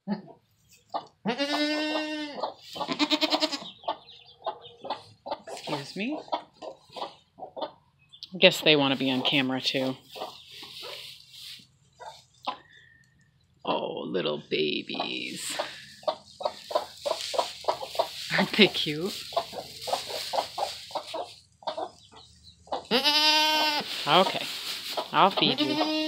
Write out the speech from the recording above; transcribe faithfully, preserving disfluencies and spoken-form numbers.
Excuse me. I guess they want to be on camera too. Oh, little babies. Aren't they cute? Okay, I'll feed you.